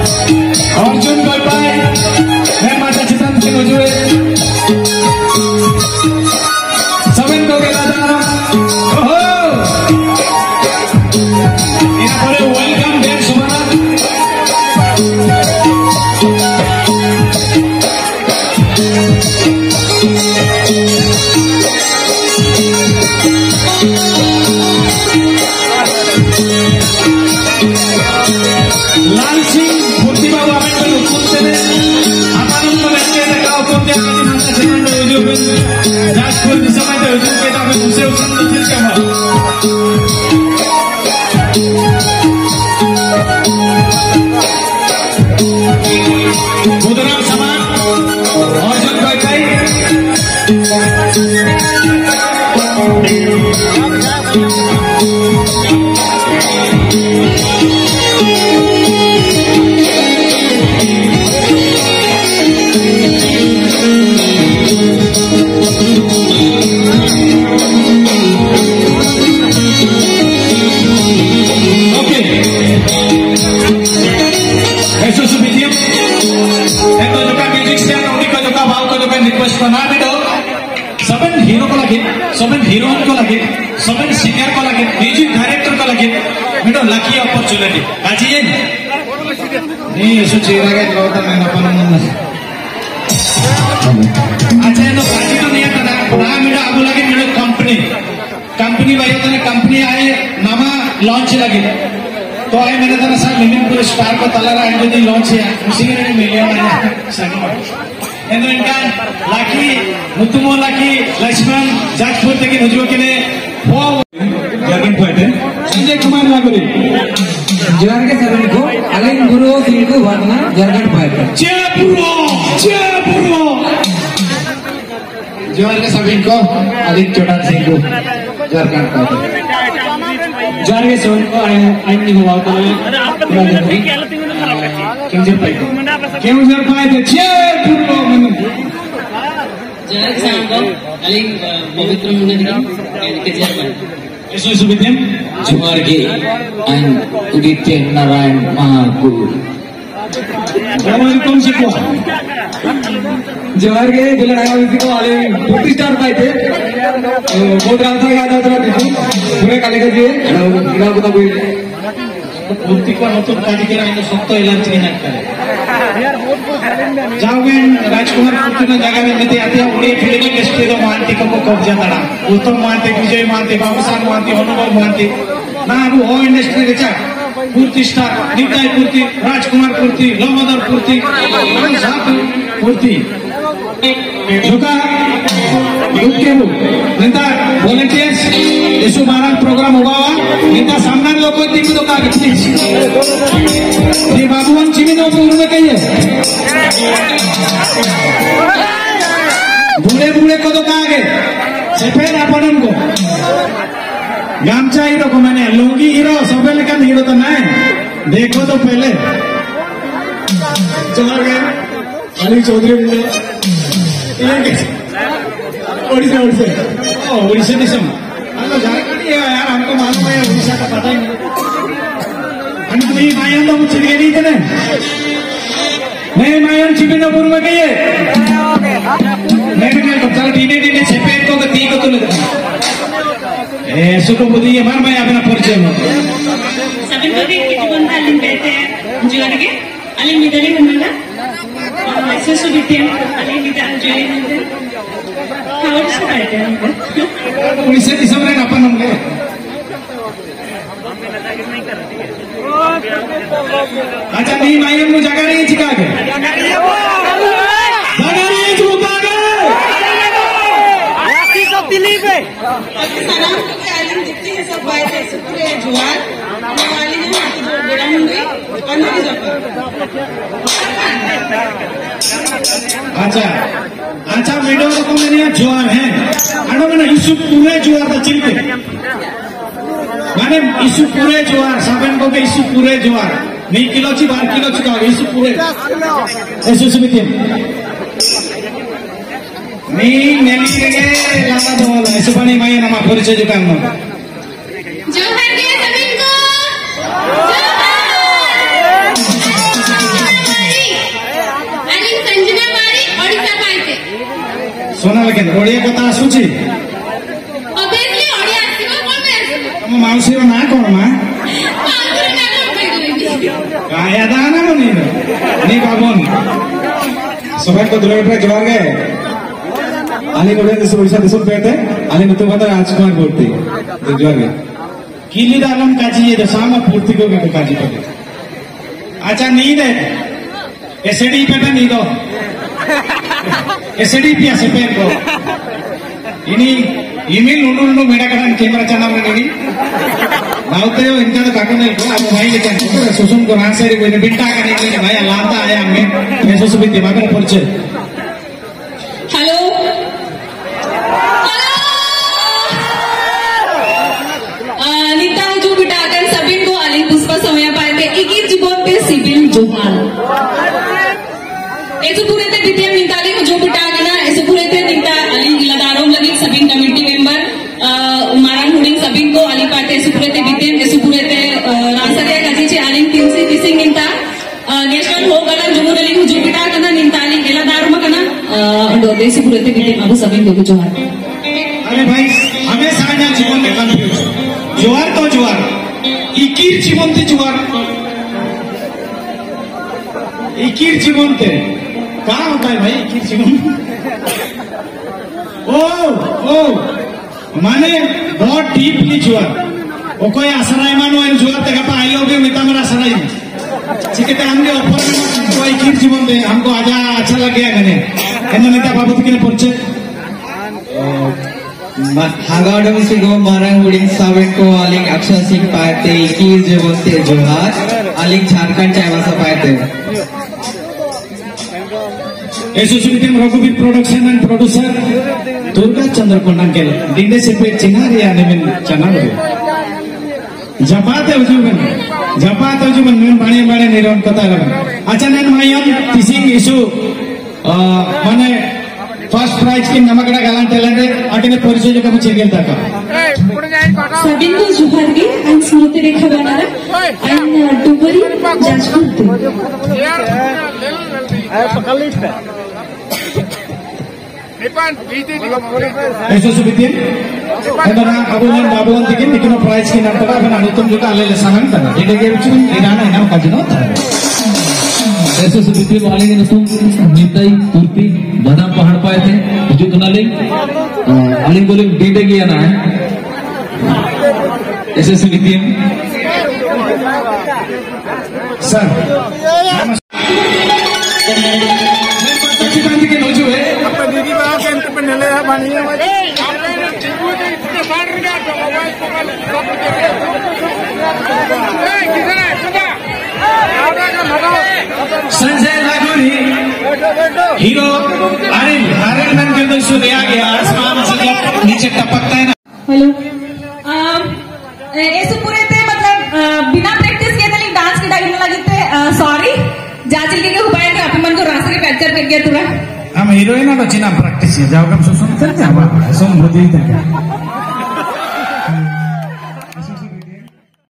अर्जुन गोपाय मैं माता चितन के नजुए सबन को के दादा ओहो इन पर वेलकम देन सुमना लाल सिंह मूर्ति बाबू आमें उपस्थित है हमारे उनको बैठे थे गाँव को क्या आज नाता चिकन में उद्योग में जाजपुर दिशा में उद्योग के ताकि उनसे उत्पन्न दिल कमा बुधराम समान अर्जुन गोपाय सबन हीरो को लगे सबन हीरोइन को लगे सबन सिंगर को लगे म्यूजिक डायरेक्टर को लगे मेरा लकी अपॉर्चुनिटी आज ये नहीं ऐसा चेहरा का इतना मैं अपन अच्छा ये तो काजी तो नहीं आता ना मेरा आगू लगे मेरा कंपनी भाई होता है कंपनी आए नामा लॉन्च लगे तो आए मैंने तो ना सर लिमिट स्टार को तलारा एंड दी लॉन्च है उसी के लिए मिलियन मैंने सही इनका लाकी मुत्तुमो लाकी लक्ष्मण जाजपुर तक नजुओं के लिए वो जर्गन पॉइंट है संजय कुमार लागुरी जोर के सबन को अलग गुरु सिंह को वादना जर्गन पॉइंट जयपुरो जोर के सबन को अलग चोटा सिंह को जर्गन पॉइंट जोर के सोन को आइन नहीं हुआ तो किंजर पॉइंट जयपुरो जोर के सांग को अलग पवित्र मुन्ने दिखा के जर्गन ऐसे सुविधे जोर के आइन उदित नारायण महागुरु कौन से को जोर के दिलना को वाले 50 स्टार पाए थे बहुत रात का याद आता था पूरे काले का जी इधर को तो कोई मूर्ति को नतुन कारीगर आइनो सत्तो एलान चिनी नाटक जाओगे राजकुमार पुट्टिन जगह में मिते आते उड़े फिल्म इंडस्ट्री रो मांती को कब्जा तड़ा उत्तम मांती विजय मांती बाबूसाहेब मांती अनुभव मांती ना अब ओ इंडस्ट्री रेचा पूर्ति स्टार निताई पूर्ति राजकुमार पूर्ति लमोदर पूर्ति पूर्ति जोका युक्के वो निता वॉलंटियर्स इस बारह प्रोग्राम हुआ निता सामना लोगों को तीन तो का कितनी ये बाबूवन चिमिनो पूर्ण में कहिए बूढ़े को तो कहा गए सफेद आपन को गामचा हीरो को मैंने लुंगी हीरो सबे लेकिन हीरो तो नहीं देखो तो पहले चला गए अली चौधरी बोले उड़ीसा देशम हम लोग झारखंड यार हमको मालूम है उड़ीसा का पता ही नहीं हम तो ये मायन तो मुझे नहीं थे नहीं मायन चिपिनो पूर्व में कहिए मैं भी कब चला टीने छेपे को तीन को तो लेता ऐसे को बुद्धि ये बार मैं अपना परिचय हूँ सभी लोग एक कितने तालीम देते हैं जो आगे अली मिडली बंदा ऐसे सुविधे अली मिडल जो है खावर से करते हैं उड़ीसा दिशा में अपन हम गए अच्छा नहीं मायन मुझे जगह नहीं चिका के जगह नहीं चुका के ऐसी सब दिल्ली पे सलाम को आलिम जितनी है सब बात है पूरे जुआन वाली ने हाथ जोड़ देना होंगे अंदर जाकर अच्छा वीडियो को मैंने जुआन है अनो मैंने इशू पूरे जुआर था चिल्के माने इशू पूरे जुआर साबन को के इशू पूरे जुआर नहीं किलो ची 12 किलो ची का इशू पूरे ऐसे सुमितिम नहीं नेली के लाता दो ऐसे बने माये नमा परिचय जो काम जोहर के सभी को सोना लेकिन ओडिया कथा आसुची obviously ओडिया आसीबो कोन तम माउसी ना कोन मा काया दाना मनी नी बाबन सबाई को दुलार पे जोर गे आली गोड़े दिस उड़ीसा दिसुम पेटे आली नुतु बता राजकुमार बोलती तो जोर गे किली दालम काजी ये दसामा पूर्ति को के काजी पड़े अच्छा नींद है एसडी पेटा नींद हो एसडी पिया से पेन को इनी ईमेल उन्नु मेरा करन कैमरा चैनल में नहीं नाउते हो इनका तो काकने को अब भाई लेकिन सुसुम को रांसेरी कोई ने बिट्टा का नहीं भाई लाता आया हमें ऐसे सुबह दिमाग में पहुंचे हेलो नीता जो बिटाकर सबिन को आली पुष्पा समय पाए थे एक ही जीवन पे सिबिल जोहार ऐसे पूरे थे बिटिया निताली को जो बिटा के ना ऐसे पूरे थे निता आली लदारों लगी सबिन कमेटी मेंबर मारान हुडिंग सबिन को आली पाटे ऐसे पूरे थे बिटिया ऐसे पूरे थे रांसरिया काजी चे आली तीनसी दिसिंग निता नेशनल हो गला जुमुरली को जो बिटा के ना निताली लदारों में कना डोदे ऐसे पूरे थे बिटिया अब सबिन को जोहार अरे भाई हमें साझा जीवन में कंफ्यूज जोहार तो जोहार इकीर जीवन थे जोहार इकीर जीवन थे कहाँ होता है भाई इकीर जीवन ओ माने बहुत डीपली जोहार ओ कोई आसराय मानो इन जोहार तक आप आई लोगे मिता मेरा आसराय चिकते हमने ऑफर में कोई इकीर जीवन दे हमको आजा अच्छा लग गया मैंने कहने मिता बाबू तो किने पहुंचे हागाडम सिगो मारंग हुडिंग सावेन को आलिंग अक्षर सिंह पाते इकीर जीवनते जोहार आलिंग झारखंड चायवासा पाते एसोसिएटेड रघुवीर production and producer Durga Chandra कोंडंकेल डिंडे से पे चिंगारी आने में चना लगे जपाते उजुबन में बाणे बाणे निरोन कथा लगा अच्छा नेन मायम तिसिंग इशू माने फर्स्ट प्राइज की नमकड़ा गालान टेलेंट अटिने परिचय जो कम चेगेल तक सबिन को जुहार गे एंड स्मृति रेखा बनारा एंड डुबरी जाजपुर ऐसे सुबितियन एदना अबुन बाबुन दिकिन निकिनो प्राइज की नंतर अपन अनुतम जो का ले सामान तना जेडे के बिचु इराना इनाम काजिनो ऐसे सुबिति वाले ने तुम निताई पूर्ति बादाम पहाड़ पाए थे जो कनाले आलिंग बोले डीडे गया ना है ऐसे सुबिति सर संजय राघोरी हीरो आर्यन मैन के अंदर से दिया गया आसमान से जब नीचे टपकता है ना हेलो ऐसे पूरे थे मतलब बिना प्रैक्टिस के तले डांस के डायलॉग लगे थे सॉरी जाचल के उपाय के अपन मन को रास्ते के कैप्चर कर गया तुरा हम हीरोइन ना चिना प्रैक्टिस जाओ कम सुन चल जाओ सुन बुद्धि तक